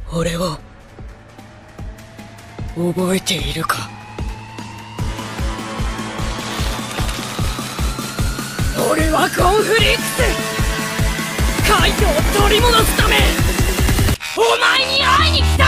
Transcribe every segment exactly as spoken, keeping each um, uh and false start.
俺を覚えているか。俺はコンフリックス、カイトを取り戻すためお前に会いに来た。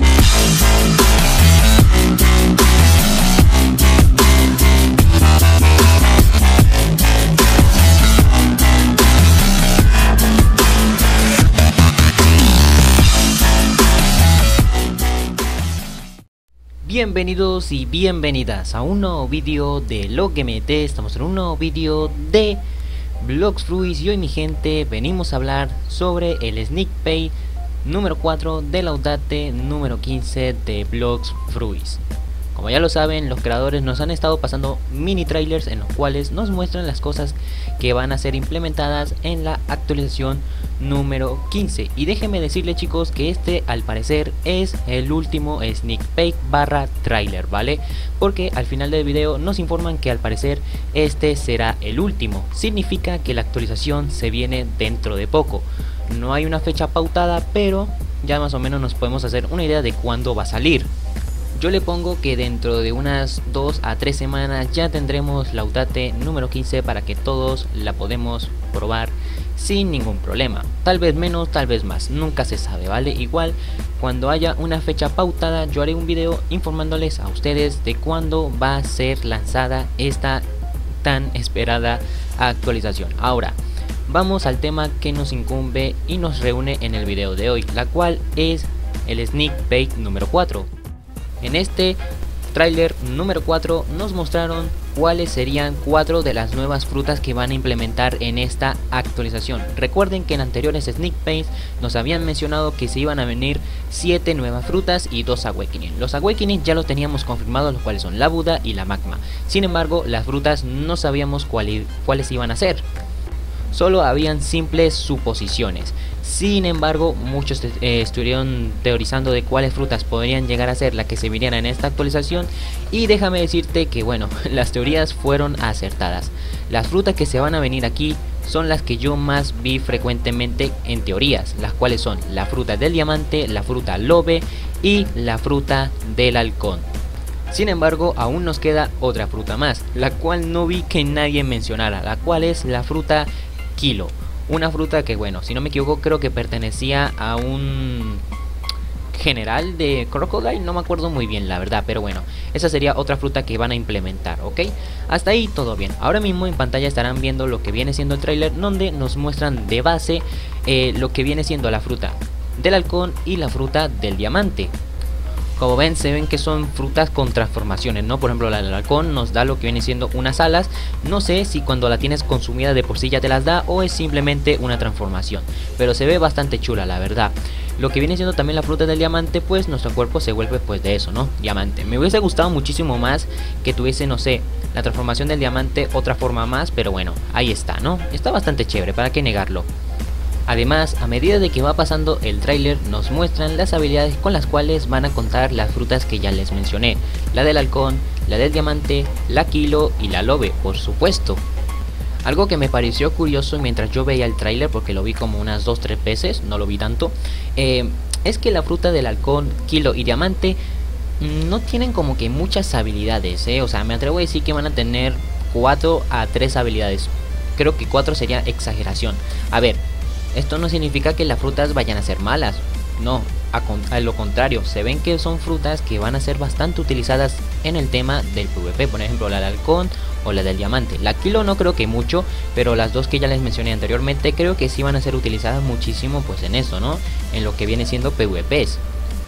Bienvenidos y bienvenidas a un nuevo vídeo de Lo que Mete. Estamos en un nuevo vídeo de Blox Fruits y hoy, mi gente, venimos a hablar sobre el Sneak Peek número cuatro de la update número quince de Blox Fruits. Como ya lo saben, los creadores nos han estado pasando mini trailers en los cuales nos muestran las cosas que van a ser implementadas en la actualización número quince. Y déjenme decirles, chicos, que este al parecer es el último Sneak Peek barra trailer, ¿vale? Porque al final del video nos informan que al parecer este será el último. Significa que la actualización se viene dentro de poco. No hay una fecha pautada, pero ya más o menos nos podemos hacer una idea de cuándo va a salir. Yo le pongo que dentro de unas dos a tres semanas ya tendremos la update número quince para que todos la podemos probar sin ningún problema. Tal vez menos, tal vez más, nunca se sabe, ¿vale? Igual cuando haya una fecha pautada yo haré un video informándoles a ustedes de cuándo va a ser lanzada esta tan esperada actualización. Ahora vamos al tema que nos incumbe y nos reúne en el video de hoy, la cual es el Sneak Peek número cuatro. En este tráiler número cuatro nos mostraron cuáles serían cuatro de las nuevas frutas que van a implementar en esta actualización. Recuerden que en anteriores Sneak Peeks nos habían mencionado que se iban a venir siete nuevas frutas y dos Awakening. Los Awakening ya los teníamos confirmados, los cuales son la Buda y la Magma. Sin embargo, las frutas no sabíamos cuál, cuáles iban a ser. Solo habían simples suposiciones. Sin embargo, muchos eh, estuvieron teorizando de cuáles frutas podrían llegar a ser las que se vinieran en esta actualización. Y déjame decirte que bueno, las teorías fueron acertadas. Las frutas que se van a venir aquí son las que yo más vi frecuentemente en teorías, las cuales son la fruta del diamante, la fruta lobe y la fruta del halcón. Sin embargo, aún nos queda otra fruta más, la cual no vi que nadie mencionara, la cual es la fruta Kilo. Una fruta que, bueno, si no me equivoco, creo que pertenecía a un general de Crocodile, no me acuerdo muy bien la verdad, pero bueno, esa sería otra fruta que van a implementar, ¿ok? Hasta ahí todo bien. Ahora mismo en pantalla estarán viendo lo que viene siendo el tráiler, donde nos muestran de base eh, lo que viene siendo la fruta del halcón y la fruta del diamante. Como ven, se ven que son frutas con transformaciones, ¿no? Por ejemplo, la del halcón nos da lo que viene siendo unas alas. No sé si cuando la tienes consumida de por sí ya te las da o es simplemente una transformación, pero se ve bastante chula, la verdad. Lo que viene siendo también la fruta del diamante, pues nuestro cuerpo se vuelve pues de eso, ¿no? Diamante. Me hubiese gustado muchísimo más que tuviese, no sé, la transformación del diamante, otra forma más, pero bueno, ahí está, ¿no? Está bastante chévere, ¿para qué negarlo? Además, a medida de que va pasando el tráiler nos muestran las habilidades con las cuales van a contar las frutas que ya les mencioné. La del halcón, la del diamante, la Kilo y la lobe, por supuesto. Algo que me pareció curioso mientras yo veía el tráiler, porque lo vi como unas dos tres veces, no lo vi tanto, eh, es que la fruta del halcón, Kilo y diamante no tienen como que muchas habilidades, ¿eh? O sea, me atrevo a decir que van a tener cuatro a tres habilidades. Creo que cuatro sería exageración. A ver, esto no significa que las frutas vayan a ser malas, no, a, con, a lo contrario, se ven que son frutas que van a ser bastante utilizadas en el tema del PvP, por ejemplo la del halcón o la del diamante. La Kilo no creo que mucho, pero las dos que ya les mencioné anteriormente creo que sí van a ser utilizadas muchísimo pues en eso, ¿no? En lo que viene siendo PvPs.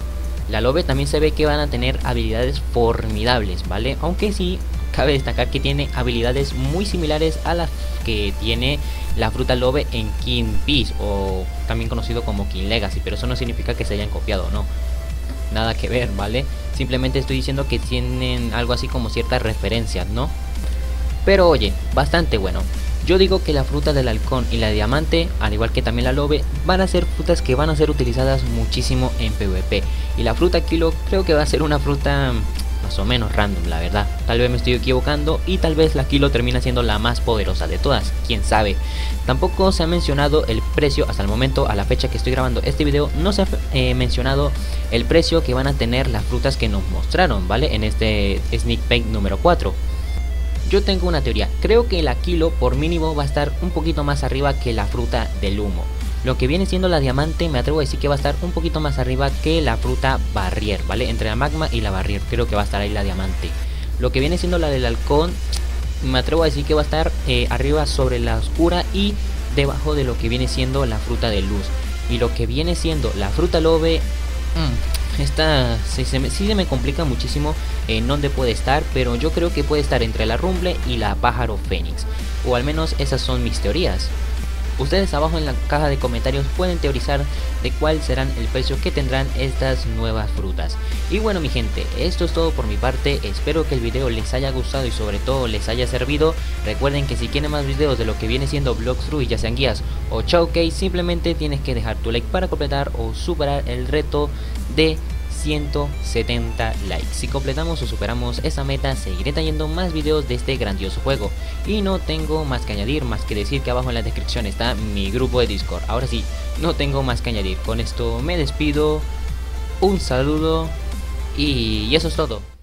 La lobe también se ve que van a tener habilidades formidables, ¿vale? Aunque sí cabe destacar que tiene habilidades muy similares a las que tiene la fruta lobe en King Peace, o también conocido como King Legacy, pero eso no significa que se hayan copiado, no, nada que ver, ¿vale? Simplemente estoy diciendo que tienen algo así como ciertas referencias, ¿no? Pero oye, bastante bueno. Yo digo que la fruta del halcón y la de diamante, al igual que también la lobe, van a ser frutas que van a ser utilizadas muchísimo en PvP. Y la fruta Kilo creo que va a ser una fruta más o menos random, la verdad. Tal vez me estoy equivocando y tal vez la Kilo termina siendo la más poderosa de todas, quién sabe. Tampoco se ha mencionado el precio hasta el momento, a la fecha que estoy grabando este video, no se ha eh, mencionado el precio que van a tener las frutas que nos mostraron, ¿vale? En este sneak peek número cuatro. Yo tengo una teoría, creo que la Kilo por mínimo va a estar un poquito más arriba que la fruta del humo. Lo que viene siendo la diamante me atrevo a decir que va a estar un poquito más arriba que la fruta barrier, ¿vale? Entre la magma y la barrier creo que va a estar ahí la diamante. Lo que viene siendo la del halcón me atrevo a decir que va a estar eh, arriba sobre la oscura y debajo de lo que viene siendo la fruta de luz. Y lo que viene siendo la fruta lobe, mmm, esta sí se, me, sí se me complica muchísimo en dónde puede estar, pero yo creo que puede estar entre la rumble y la pájaro fénix. O al menos esas son mis teorías. Ustedes abajo en la caja de comentarios pueden teorizar de cuál serán el precio que tendrán estas nuevas frutas. Y bueno mi gente, esto es todo por mi parte, espero que el video les haya gustado y sobre todo les haya servido. Recuerden que si quieren más videos de lo que viene siendo Bloxfruit, ya sean guías o showcase, simplemente tienes que dejar tu like para completar o superar el reto de ciento setenta likes. Si completamos o superamos esa meta, seguiré trayendo más videos de este grandioso juego. Y no tengo más que añadir, más que decir que abajo en la descripción está mi grupo de Discord. Ahora sí, no tengo más que añadir. Con esto me despido, un saludo y eso es todo.